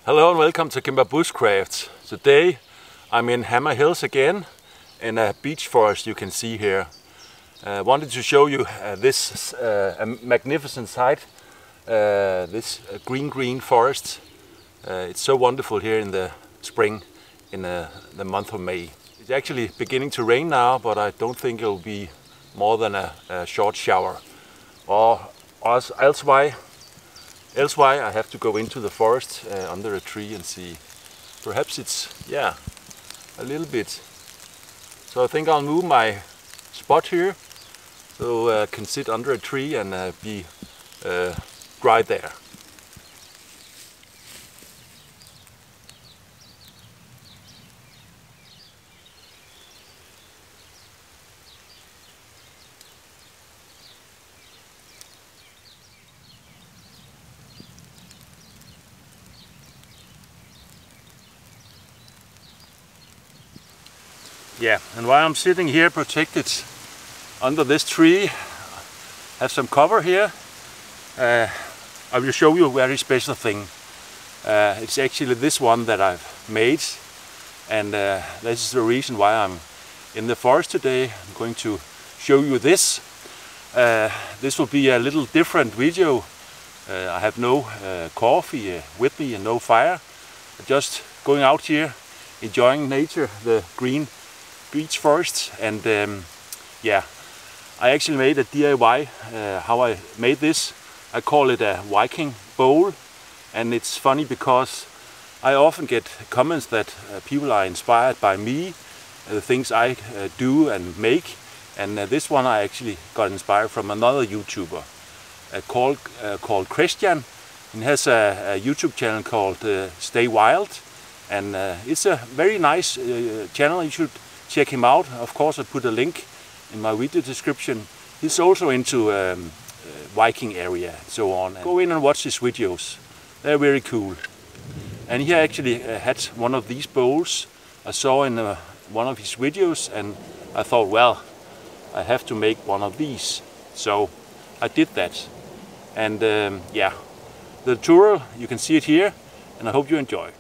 Hello and welcome to PNW Bushcraft. Today I'm in Hammer Hills again in a beech forest you can see here. I wanted to show you this magnificent site, this green forest. It's so wonderful here in the spring, in the month of May. It's actually beginning to rain now, but I don't think it will be more than a short shower. Or elsewise I have to go into the forest under a tree and see. Perhaps it's, yeah, a little bit. So I think I'll move my spot here so I can sit under a tree and be dry there. Yeah, and while I'm sitting here protected under this tree, have some cover here, I will show you a very special thing. It's actually this one that I've made, and this is the reason why I'm in the forest today. I'm going to show you this. This will be a little different video. I have no coffee with me and no fire. Just going out here, enjoying nature, the green beech forest, and yeah, I actually made a DIY how I made this. I call it a Viking Bowl, and it's funny because I often get comments that people are inspired by me, the things I do and make, and this one I actually got inspired from another YouTuber called Christian. He has a YouTube channel called Stay Wild, and it's a very nice channel. You should check him out. Of course, I put a link in my video description. He's also into Viking area and so on. And go in and watch his videos. They're very cool. And he actually had one of these bowls I saw in one of his videos, and I thought, well, I have to make one of these. So I did that. And yeah, the tutorial, you can see it here, and I hope you enjoy.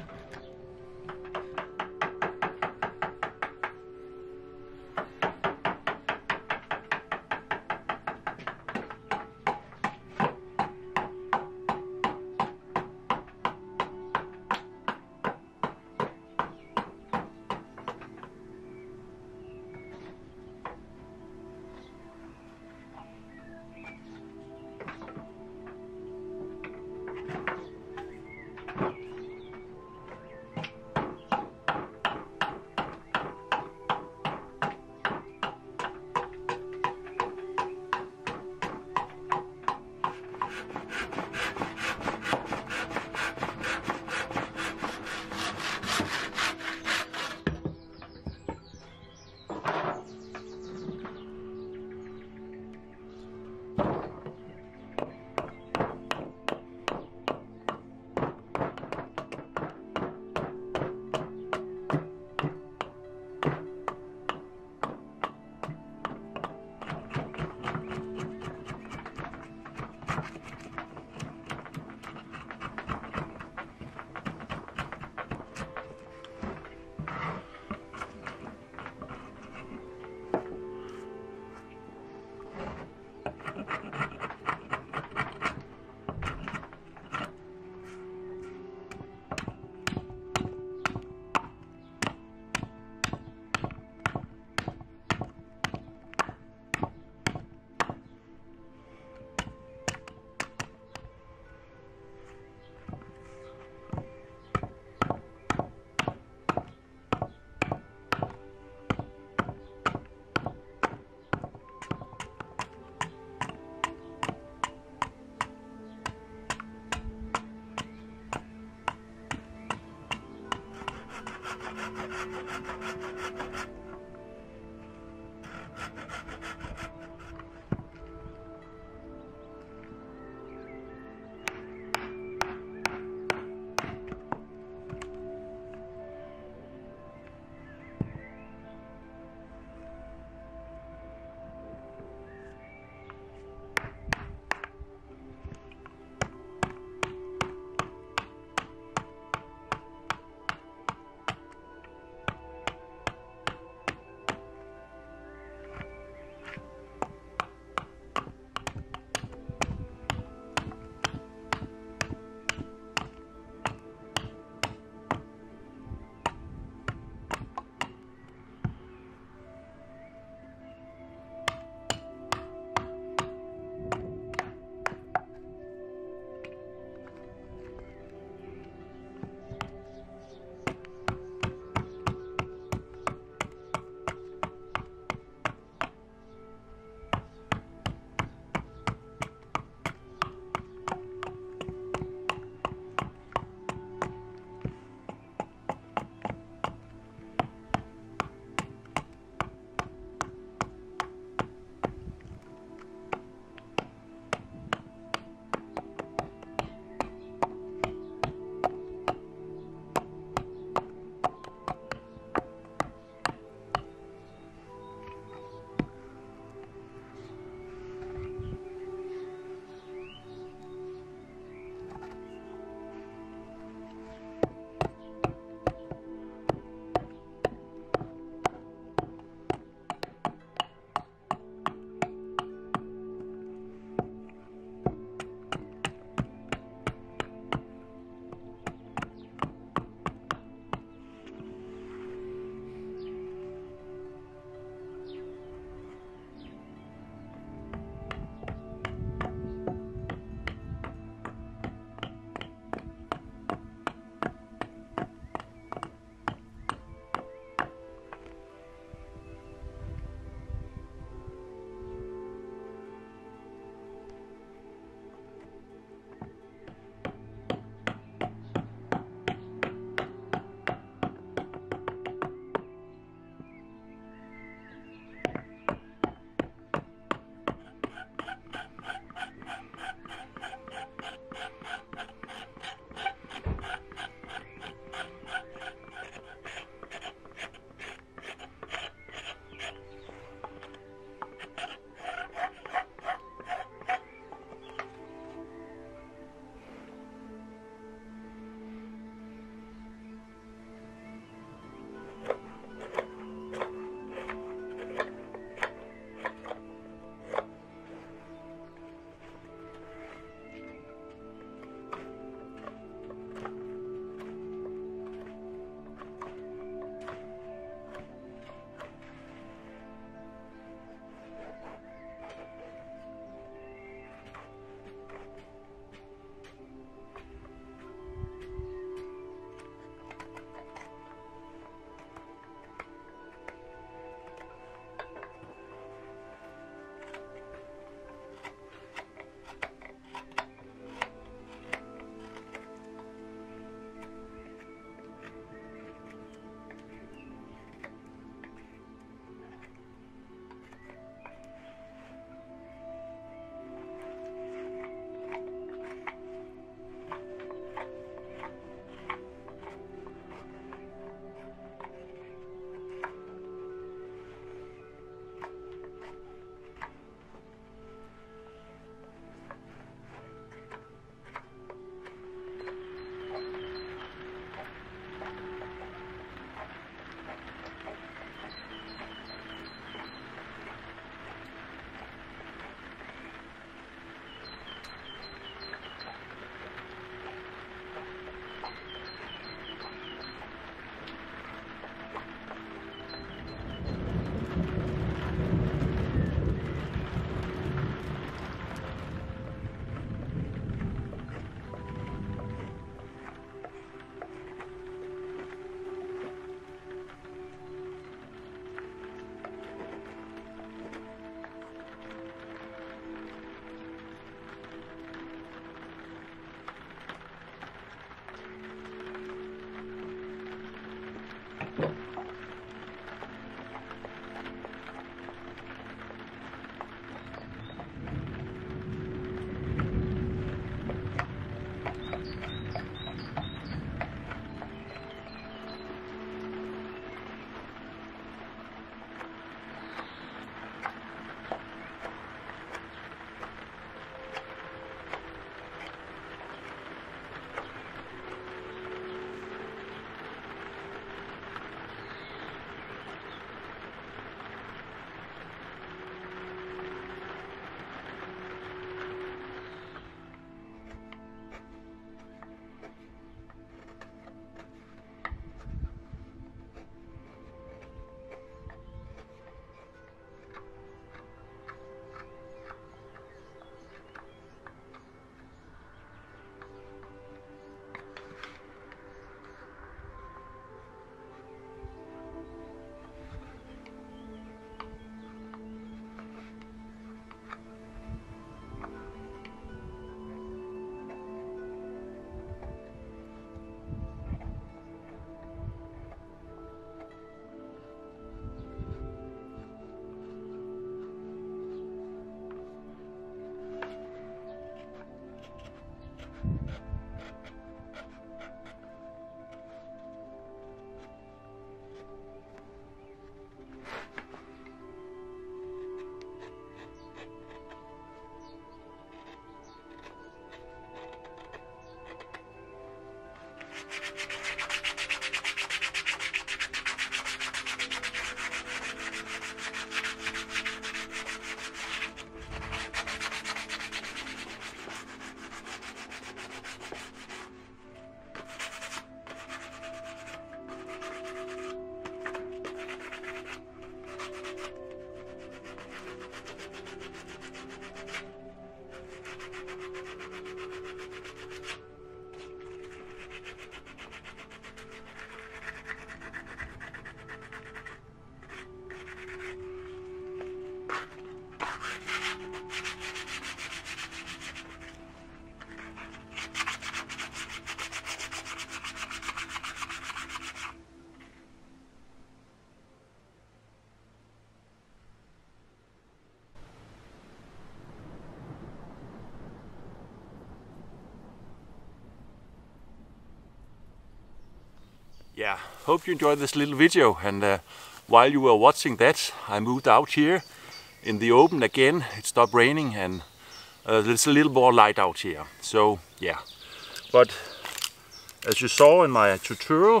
Yeah, hope you enjoyed this little video, and while you were watching that, I moved out here in the open again. It stopped raining and there's a little more light out here. So yeah, but as you saw in my tutorial,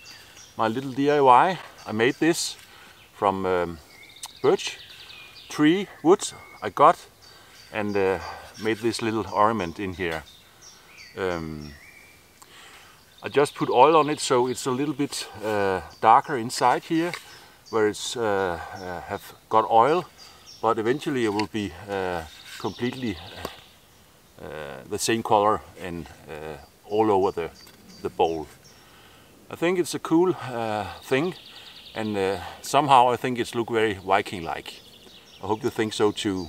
my little DIY, I made this from birch tree wood I got, and made this little ornament in here. I just put oil on it, so it's a little bit darker inside here, where it's have got oil, but eventually it will be completely the same color and all over the bowl. I think it's a cool thing, and somehow I think it's look very Viking-like. I hope you think so too.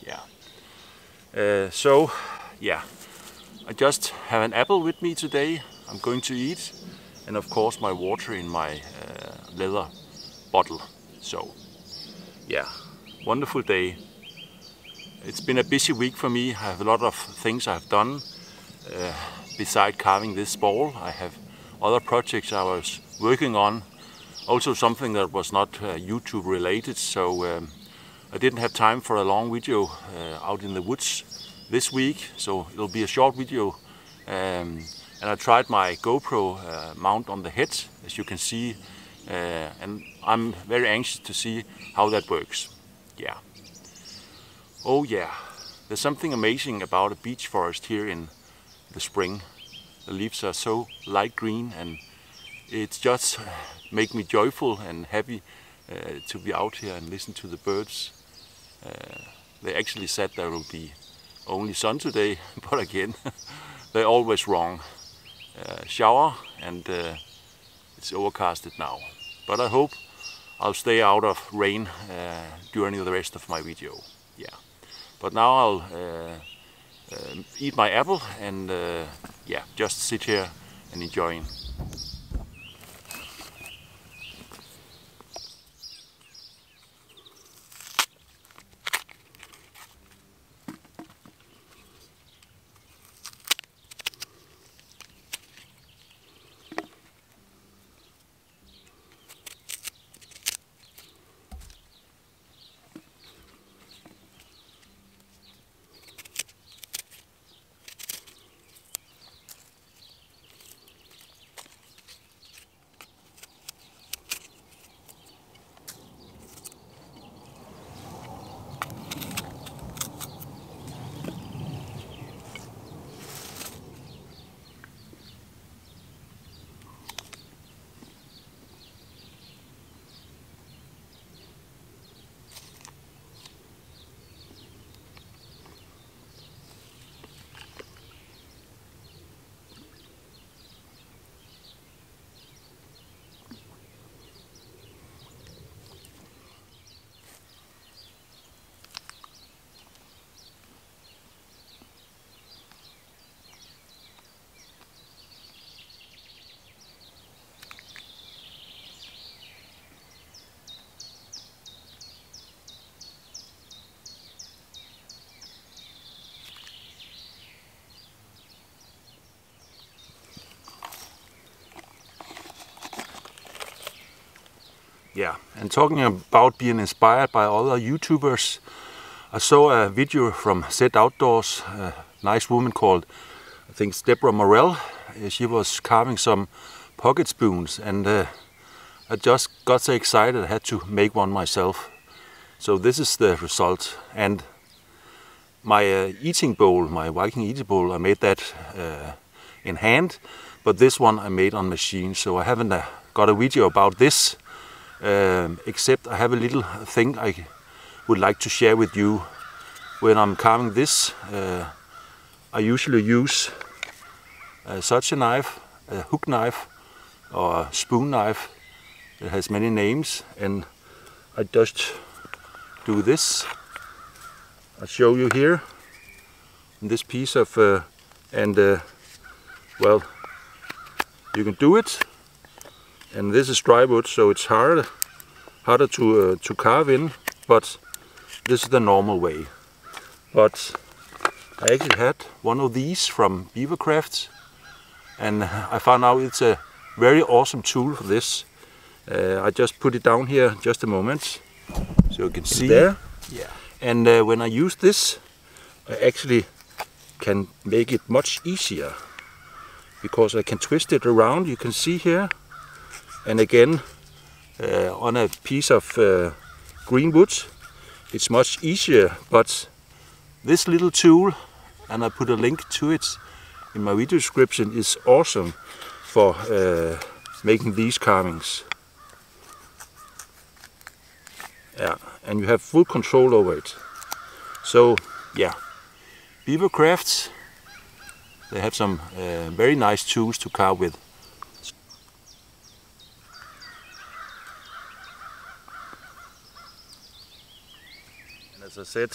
Yeah. So yeah, I just have an apple with me today. I'm going to eat, and of course my water in my leather bottle. So yeah, wonderful day. It's been a busy week for me. I have a lot of things I've done. Beside carving this bowl, I have other projects I was working on. Also something that was not YouTube related, so I didn't have time for a long video out in the woods this week, so it'll be a short video. And I tried my GoPro mount on the head, as you can see, and I'm very anxious to see how that works. Yeah. Oh yeah, there's something amazing about a beech forest here in the spring. The leaves are so light green, and it's just make me joyful and happy to be out here and listen to the birds. They actually said there will be only sun today, but again, they're always wrong. Shower, and it's overcasted now. But I hope I'll stay out of rain during the rest of my video. Yeah. But now I'll eat my apple and yeah, just sit here and enjoy. Yeah, and talking about being inspired by other YouTubers, I saw a video from Set Outdoors, a nice woman called, I think it's Deborah Morell. She was carving some pocket spoons, and I just got so excited I had to make one myself. So this is the result. And my eating bowl, my Viking eating bowl, I made that in hand, but this one I made on machine. So I haven't got a video about this, except I have a little thing I would like to share with you. When I'm carving this, I usually use such a knife, a hook knife or a spoon knife. It has many names, and I just do this. I'll show you here this piece of well, you can do it, and this is dry wood, so it's harder to carve in, but this is the normal way. But I actually had one of these from Bushcraft, and I found out it's a very awesome tool for this. I just put it down here just a moment, so you can see there. Yeah. And when I use this, I actually can make it much easier, because I can twist it around, you can see here, and again on a piece of green wood it's much easier. But this little tool, and I put a link to it in my video description, is awesome for making these carvings. Yeah, and you have full control over it. So yeah, Bushcraft, they have some very nice tools to carve with. And as I said,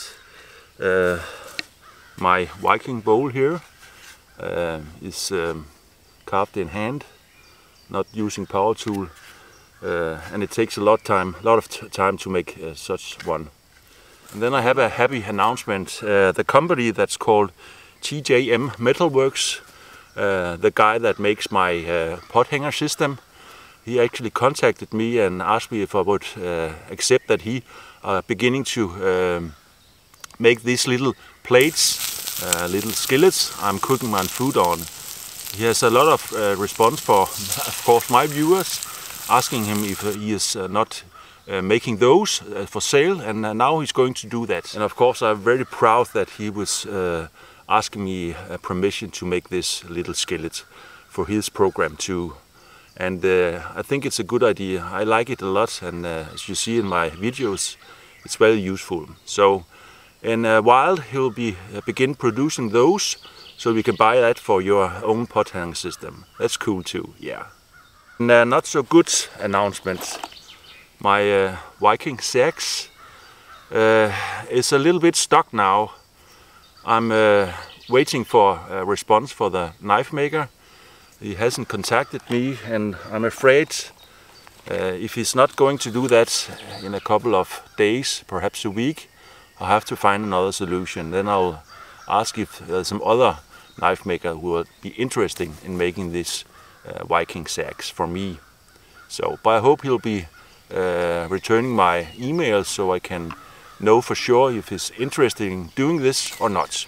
my Viking bowl here is carved in hand, not using power tool, and it takes a lot of time to make such one. And then I have a happy announcement. The company that's called TJM Metalworks, the guy that makes my pot hanger system, he actually contacted me and asked me if I would accept that he beginning to make these little plates, little skillets I'm cooking my food on. He has a lot of response for, of course, my viewers, asking him if he is not making those for sale, and now he's going to do that. And of course I'm very proud that he was asking me permission to make this little skillet for his program too. And I think it's a good idea. I like it a lot, and as you see in my videos, it's very useful. So in a while he'll begin producing those, so we can buy that for your own pot hanger system. That's cool too, yeah. And not so good announcement. My Viking sacks is a little bit stuck now. I'm waiting for a response for the knife maker. He hasn't contacted me, and I'm afraid if he's not going to do that in a couple of days, perhaps a week, I'll have to find another solution. Then I'll ask if there's some other knife maker who would be interested in making these Viking sacks for me. So, but I hope he'll be returning my email so I can know for sure if he's interested in doing this or not.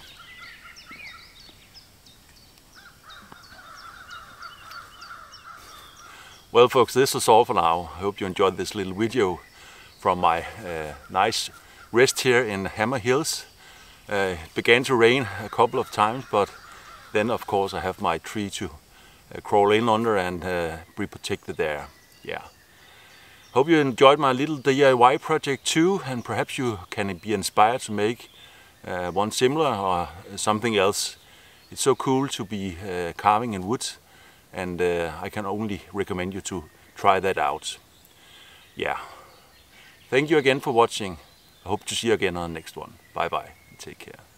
Well folks, this is all for now. I hope you enjoyed this little video from my nice rest here in Hammer Hills. It began to rain a couple of times, but then of course I have my tree to crawl in under and be protected there. Yeah. Hope you enjoyed my little DIY project too, and perhaps you can be inspired to make one similar or something else. It's so cool to be carving in wood, and I can only recommend you to try that out. Yeah. Thank you again for watching. I hope to see you again on the next one. Bye bye. Take care.